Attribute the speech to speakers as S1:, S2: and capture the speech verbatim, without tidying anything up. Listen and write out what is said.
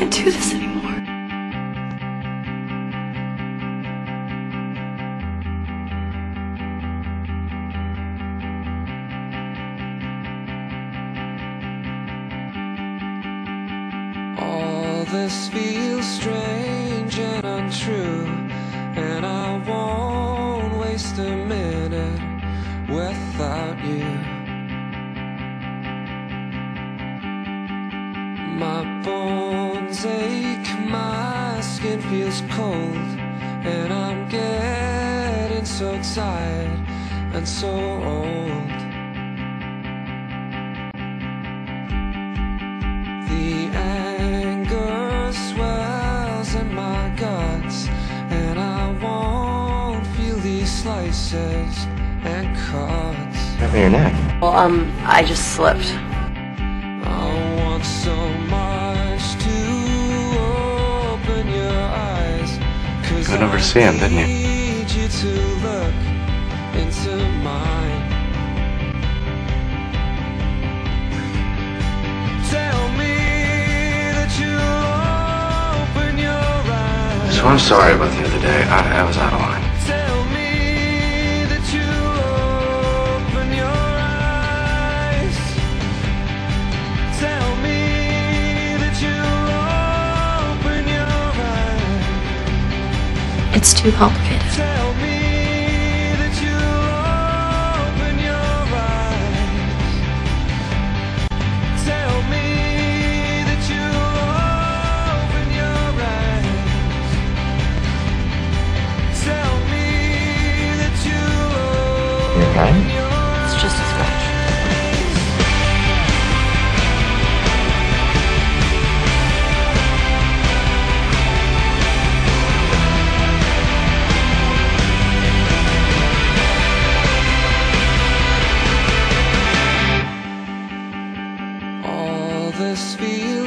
S1: can't do this anymore.
S2: All this feels strange and untrue, and I won't waste a minute without you. My bones ache, my skin feels cold, and I'm getting so tired and so old. The anger swells in my guts, and I won't feel these slices and cuts.
S3: Over your neck.
S1: Well, um, I just slipped.
S2: I want so much to open your eyes, 'cause
S3: You went over to see him, didn't you?
S2: I need you to look into mine. Tell me that you'll open your eyes.
S3: So I'm sorry about the other day. I, I was out of line.
S2: Tell me that you'll open your eyes. Tell me that you'll open your eyes.
S1: It's too complicated.
S2: Tell me that you'll open your eyes. Tell me that you'll open your eyes. Tell me that you'll
S3: You okay?
S2: open your eyes.
S1: It's just a scratch.
S2: All this feels